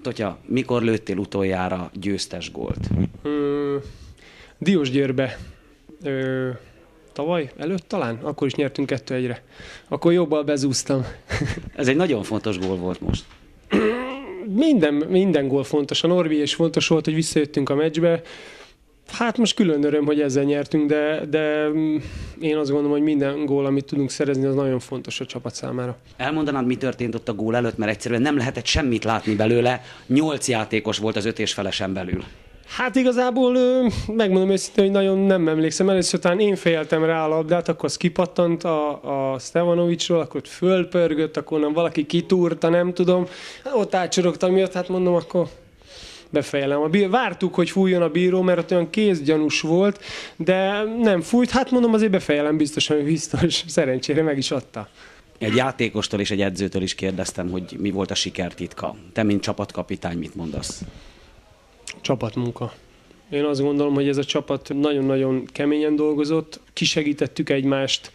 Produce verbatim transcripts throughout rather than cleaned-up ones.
Totya, mikor lőttél utoljára győztes gólt? Hmm, Diósgyőrbe. Ö, tavaly? Előtt talán? Akkor is nyertünk kettő egyre. Akkor jobbal bezúztam. Ez egy nagyon fontos gól volt most. Minden, minden gól fontos. A Norbi is fontos volt, hogy visszajöttünk a meccsbe. Hát most külön öröm, hogy ezzel nyertünk, de, de én azt gondolom, hogy minden gól, amit tudunk szerezni, az nagyon fontos a csapat számára. Elmondanád, mi történt ott a gól előtt, mert egyszerűen nem lehetett semmit látni belőle. Nyolc játékos volt az öt és felesen belül. Hát igazából megmondom őszintén, hogy nagyon nem emlékszem. Először talán én fejeltem rá a labdát, akkor az kipattant a, a Stevanovicsról, akkor fölpörgött, akkor nem valaki kitúrta, nem tudom. Ott átcsorogtam miatt, hát mondom, akkor befejelem. A bíró, vártuk, hogy fújjon a bíró, mert ott olyan kézgyanús volt, de nem fújt. Hát mondom, azért befejelem biztosan, hogy biztos. Szerencsére meg is adta. Egy játékostól és egy edzőtől is kérdeztem, hogy mi volt a sikertitka. Te, mint csapatkapitány, mit mondasz? Csapatmunka. Én azt gondolom, hogy ez a csapat nagyon-nagyon keményen dolgozott, kisegítettük egymást,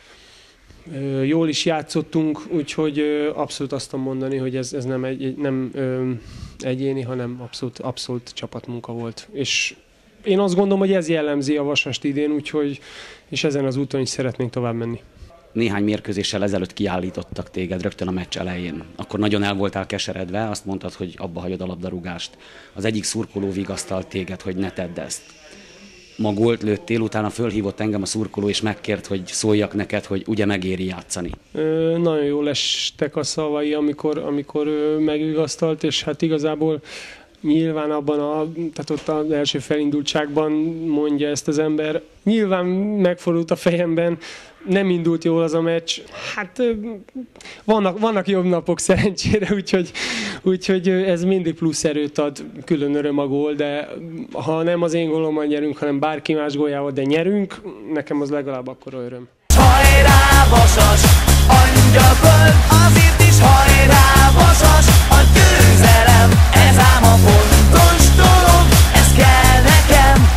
jól is játszottunk, úgyhogy abszolút azt tudom mondani, hogy ez, ez nem, egy, nem ö, egyéni, hanem abszolút, abszolút csapatmunka volt. És én azt gondolom, hogy ez jellemzi a Vasast idén, úgyhogy és ezen az úton is szeretnénk tovább menni. Néhány mérkőzéssel ezelőtt kiállítottak téged rögtön a meccs elején. Akkor nagyon el voltál keseredve, azt mondtad, hogy abba hagyod a labdarúgást. Az egyik szurkoló vigasztalt téged, hogy ne tedd ezt. Ma gólt lőttél, utána fölhívott engem a szurkoló, és megkért, hogy szóljak neked, hogy ugye megéri játszani. Ö, nagyon jól estek a szavai, amikor, amikor megvigasztalt, és hát igazából nyilván abban a, tehát ott az első felindultságban mondja ezt az ember. Nyilván megfordult a fejemben, nem indult jól az a meccs. Hát vannak, vannak jobb napok szerencsére, úgyhogy, úgyhogy ez mindig plusz erőt ad, külön öröm a gól, de ha nem az én gólommal nyerünk, hanem bárki más góljával, de nyerünk, nekem az legalább akkora öröm. Hajrá, Vasas!